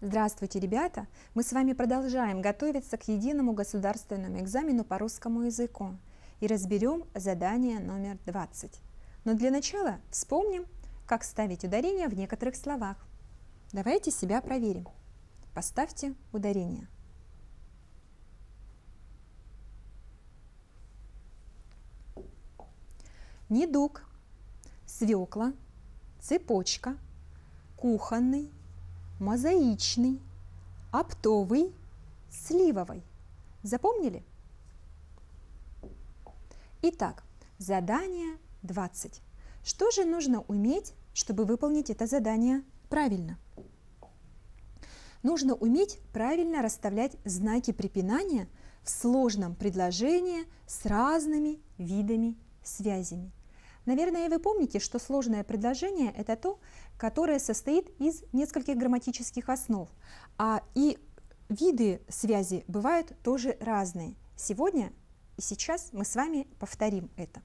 Здравствуйте, ребята! Мы с вами продолжаем готовиться к единому государственному экзамену по русскому языку и разберем задание номер 20. Но для начала вспомним, как ставить ударение в некоторых словах. Давайте себя проверим. Поставьте ударение. Недуг, свекла, цепочка, кухонный, мозаичный, оптовый, сливовый. Запомнили? Итак, задание 20. Что же нужно уметь, чтобы выполнить это задание правильно? Нужно уметь правильно расставлять знаки препинания в сложном предложении с разными видами связями. Наверное, вы помните, что сложное предложение – это то, которое состоит из нескольких грамматических основ, и виды связи бывают тоже разные. Сегодня и сейчас мы с вами повторим это.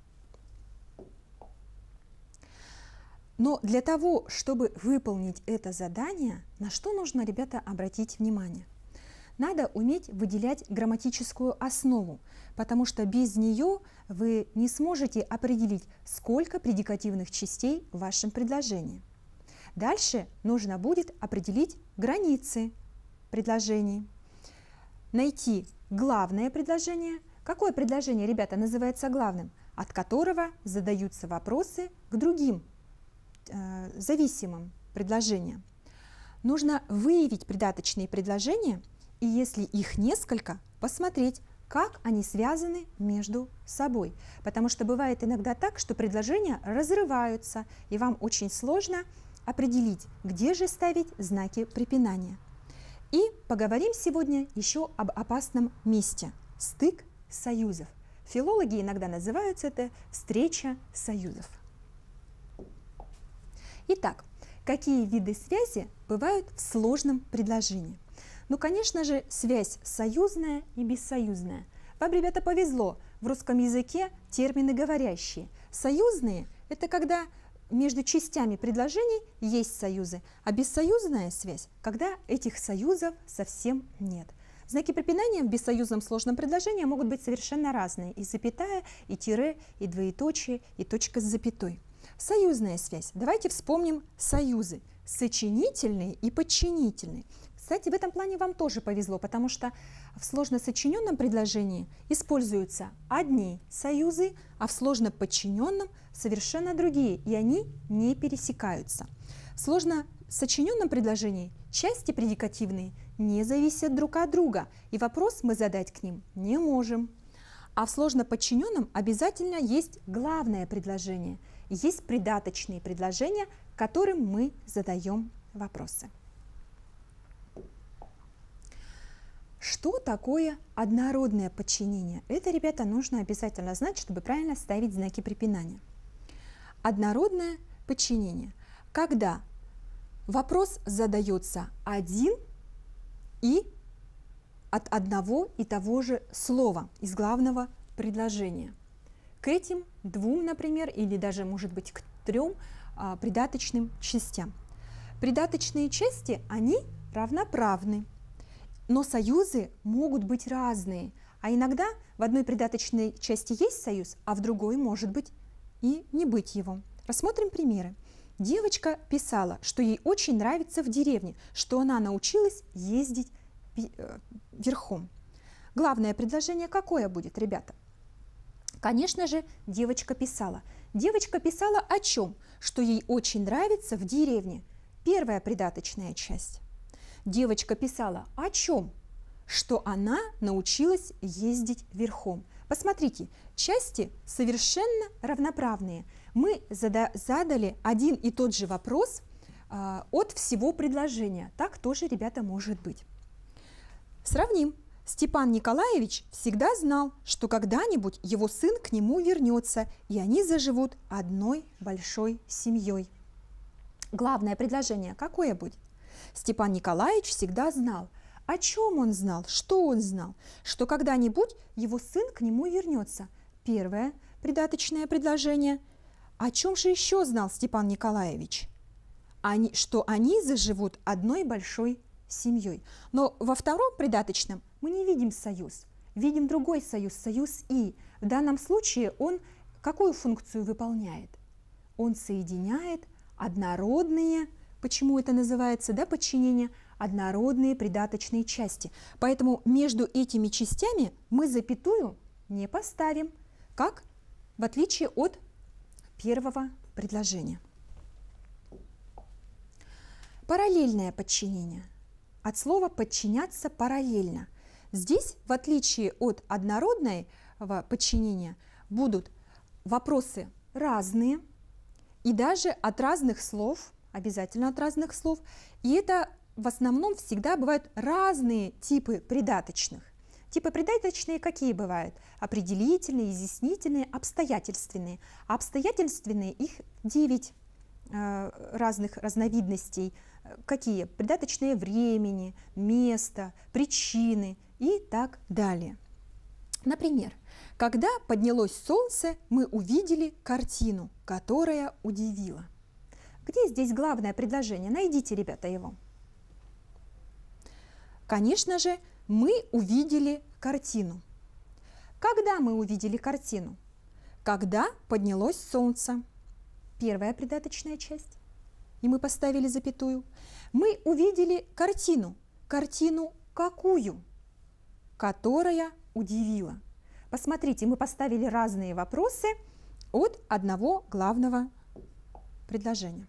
Но для того, чтобы выполнить это задание, на что нужно, ребята, обратить внимание? Надо уметь выделять грамматическую основу, потому что без нее вы не сможете определить, сколько предикативных частей в вашем предложении. Дальше нужно будет определить границы предложений, найти главное предложение. Какое предложение, ребята, называется главным? От которого задаются вопросы к другим зависимым предложениям. Нужно выявить придаточные предложения, и если их несколько, посмотреть, как они связаны между собой. Потому что бывает иногда так, что предложения разрываются, и вам очень сложно определить, где же ставить знаки препинания. И поговорим сегодня еще об опасном месте – стык союзов. Филологи иногда называют это встреча союзов. Итак, какие виды связи бывают в сложном предложении? Ну, конечно же, связь союзная и бессоюзная. Вам, ребята, повезло, в русском языке термины говорящие. Союзные – это когда между частями предложений есть союзы, а бессоюзная связь – когда этих союзов совсем нет. Знаки препинания в бессоюзном сложном предложении могут быть совершенно разные. И запятая, и тире, и двоеточие, и точка с запятой. Союзная связь. Давайте вспомним союзы. Сочинительные и подчинительные. Кстати, в этом плане вам тоже повезло, потому что в сложно сочиненном предложении используются одни союзы, а в сложно подчиненном совершенно другие, и они не пересекаются. В сложно сочиненном предложении части предикативные не зависят друг от друга, и вопрос мы задать к ним не можем. А в сложно подчиненном обязательно есть главное предложение, есть придаточные предложения, которым мы задаем вопросы. Что такое однородное подчинение? Это, ребята, нужно обязательно знать, чтобы правильно ставить знаки препинания. Однородное подчинение. Когда вопрос задается один и от одного и того же слова из главного предложения. К этим двум, например, или даже, может быть, к трем придаточным частям. Придаточные части, они равноправны. Но союзы могут быть разные, а иногда в одной придаточной части есть союз, а в другой может быть и не быть его. Рассмотрим примеры. Девочка писала, что ей очень нравится в деревне, что она научилась ездить верхом. Главное предложение какое будет, ребята? Конечно же, девочка писала. Девочка писала о чем? Что ей очень нравится в деревне. Первая придаточная часть. Девочка писала о чем? Что она научилась ездить верхом. Посмотрите, части совершенно равноправные. Мы задали один и тот же вопрос от всего предложения. Так тоже, ребята, может быть. Сравним. Степан Николаевич всегда знал, что когда-нибудь его сын к нему вернется, и они заживут одной большой семьей. Главное предложение какое будет? Степан Николаевич всегда знал. О чем он знал? Что он знал? Что когда-нибудь его сын к нему вернется. Первое придаточное предложение. О чем же еще знал Степан Николаевич? Что они заживут одной большой семьей. Но во втором придаточном мы не видим союз, видим другой союз, союз «и». В данном случае он какую функцию выполняет? Он соединяет однородные, почему это называется, да, подчинение, однородные придаточные части. Поэтому между этими частями мы запятую не поставим, как в отличие от первого предложения. Параллельное подчинение. От слова «подчиняться» параллельно. Здесь, в отличие от однородного подчинения, будут вопросы разные и даже от разных слов, обязательно от разных слов. И это в основном всегда бывают разные типы придаточных. Типы придаточные какие бывают? Определительные, изъяснительные, обстоятельственные. А обстоятельственные их 9 разных разновидностей. Какие? Придаточные времени, места, причины и так далее. Например, когда поднялось солнце, мы увидели картину, которая удивила. Где здесь главное предложение? Найдите, ребята, его. Конечно же, мы увидели картину. Когда мы увидели картину? Когда поднялось солнце. Первая придаточная часть. И мы поставили запятую. Мы увидели картину. Картину какую? Которая удивила. Посмотрите, мы поставили разные вопросы от одного главного предложения.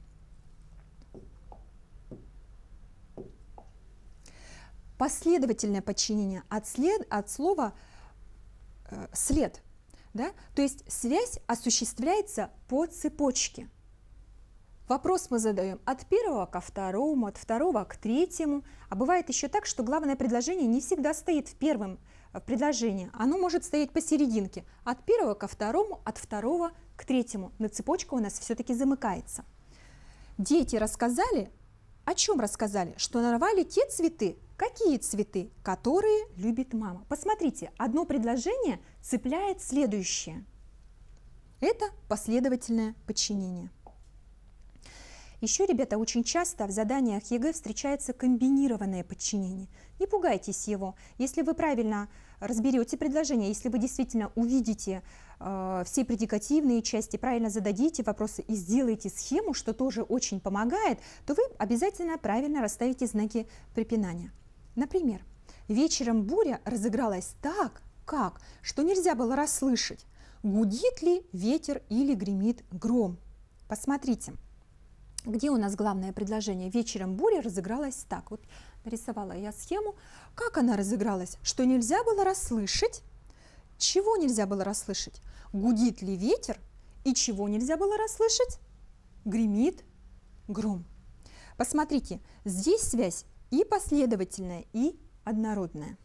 Последовательное подчинение от слова «след». Да? То есть связь осуществляется по цепочке. Вопрос мы задаем от первого ко второму, от второго к третьему. А бывает еще так, что главное предложение не всегда стоит в первом предложении. Оно может стоять посерединке. От первого ко второму, от второго к третьему. Но цепочка у нас все-таки замыкается. Дети рассказали, о чем рассказали? Что нарвали те цветы. Какие цветы? Которые любит мама. Посмотрите, одно предложение цепляет следующее. Это последовательное подчинение. Еще, ребята, очень часто в заданиях ЕГЭ встречается комбинированное подчинение. Не пугайтесь его. Если вы правильно разберете предложение, если вы действительно увидите все предикативные части, правильно зададите вопросы и сделаете схему, что тоже очень помогает, то вы обязательно правильно расставите знаки препинания. Например, вечером буря разыгралась так, что нельзя было расслышать, гудит ли ветер или гремит гром. Посмотрите. Где у нас главное предложение? Вечером буря разыгралась так. Вот нарисовала я схему. Как она разыгралась? Что нельзя было расслышать? Чего нельзя было расслышать? Гудит ли ветер? И чего нельзя было расслышать? Гремит гром. Посмотрите, здесь связь и последовательная, и однородная.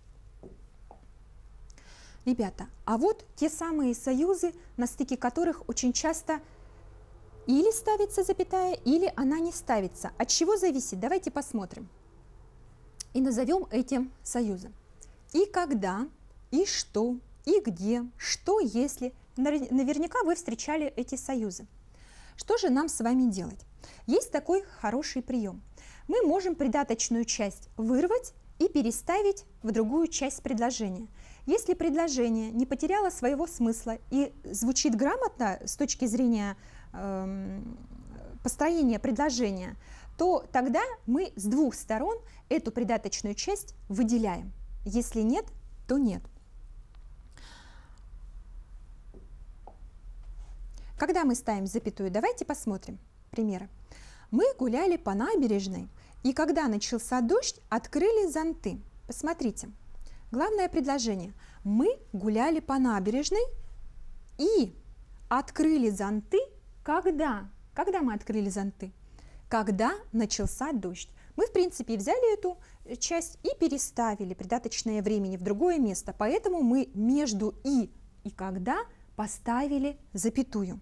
Ребята, а вот те самые союзы, на стыке которых очень часто или ставится запятая, или она не ставится. От чего зависит? Давайте посмотрим. И назовем эти союзы. И когда, и что, и где, что если. Наверняка вы встречали эти союзы. Что же нам с вами делать? Есть такой хороший прием. Мы можем придаточную часть вырвать и переставить в другую часть предложения. Если предложение не потеряло своего смысла и звучит грамотно с точки зрения построения предложения, то тогда мы с двух сторон эту придаточную часть выделяем. Если нет, то нет. Когда мы ставим запятую, давайте посмотрим примеры. Мы гуляли по набережной, и когда начался дождь, открыли зонты. Посмотрите, главное предложение. Мы гуляли по набережной и открыли зонты. Когда? Когда мы открыли зонты? Когда начался дождь. Мы, в принципе, взяли эту часть и переставили придаточное времени в другое место. Поэтому мы между и когда поставили запятую.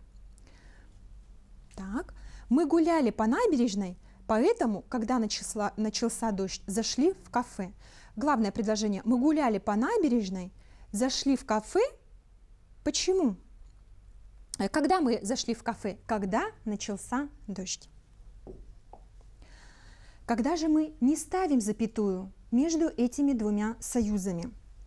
Так, мы гуляли по набережной, поэтому, когда начался дождь, зашли в кафе. Главное предложение. Мы гуляли по набережной, зашли в кафе. Почему? Когда мы зашли в кафе? Когда начался дождь. Когда же мы не ставим запятую между этими двумя союзами?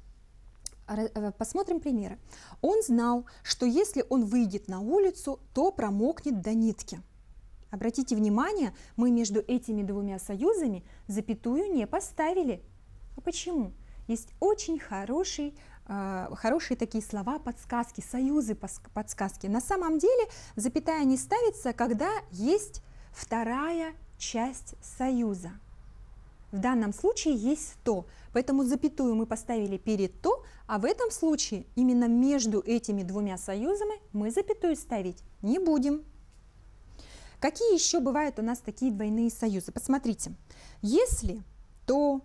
Посмотрим примеры. Он знал, что если он выйдет на улицу, то промокнет до нитки. Обратите внимание, мы между этими двумя союзами запятую не поставили. А почему? Есть очень хорошие такие слова, подсказки, союзы, подсказки. На самом деле запятая не ставится, когда есть вторая часть союза. В данном случае есть «то», поэтому запятую мы поставили перед «то», а в этом случае именно между этими двумя союзами мы запятую ставить не будем. Какие еще бывают у нас такие двойные союзы? Посмотрите. Если, то,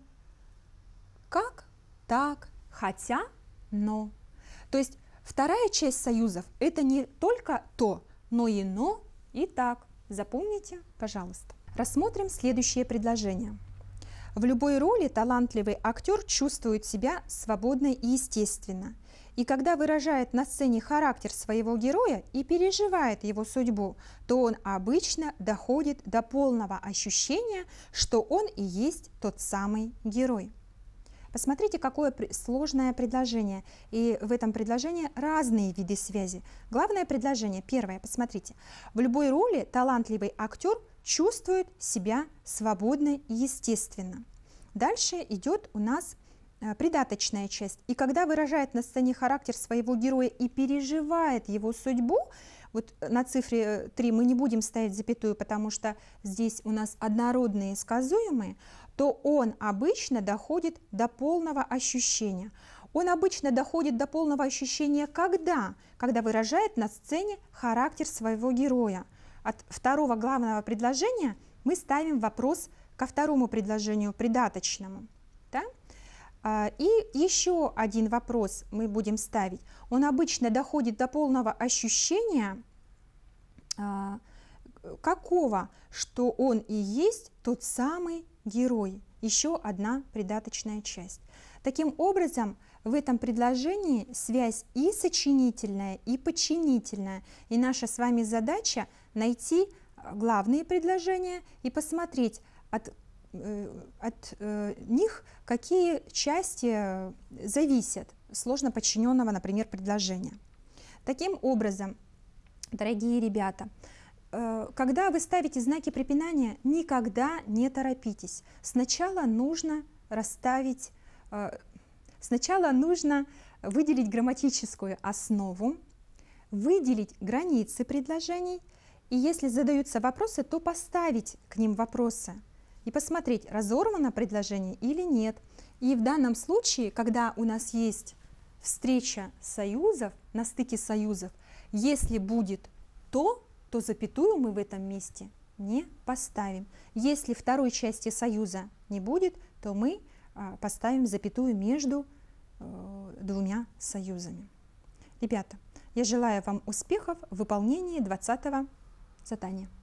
как, так, хотя, но. То есть вторая часть союзов – это не только «то», но и «но» и «так». Запомните, пожалуйста. Рассмотрим следующее предложение. В любой роли талантливый актер чувствует себя свободно и естественно. И когда выражает на сцене характер своего героя и переживает его судьбу, то он обычно доходит до полного ощущения, что он и есть тот самый герой. Посмотрите, какое сложное предложение. И в этом предложении разные виды связи. Главное предложение, первое, посмотрите. В любой роли талантливый актер чувствует себя свободно и естественно. Дальше идет у нас придаточная часть. И когда выражает на сцене характер своего героя и переживает его судьбу, вот на цифре 3 мы не будем ставить запятую, потому что здесь у нас однородные сказуемые, то он обычно доходит до полного ощущения. Он обычно доходит до полного ощущения когда? Когда выражает на сцене характер своего героя. От второго главного предложения мы ставим вопрос ко второму предложению придаточному. Да? И еще один вопрос мы будем ставить. Он обычно доходит до полного ощущения какого? Что он и есть тот самый герой. Еще одна придаточная часть. Таким образом, в этом предложении связь и сочинительная, и подчинительная. И наша с вами задача найти главные предложения и посмотреть от них, какие части зависят сложно подчиненного, например, предложения. Таким образом, дорогие ребята, когда вы ставите знаки препинания, никогда не торопитесь. Сначала нужно расставить, сначала нужно выделить грамматическую основу, выделить границы предложений, и если задаются вопросы, то поставить к ним вопросы и посмотреть, разорвано предложение или нет. И в данном случае, когда у нас есть встреча союзов, на стыке союзов, если будет то запятую мы в этом месте не поставим. Если второй части союза не будет, то мы поставим запятую между двумя союзами. Ребята, я желаю вам успехов в выполнении 20-го задания.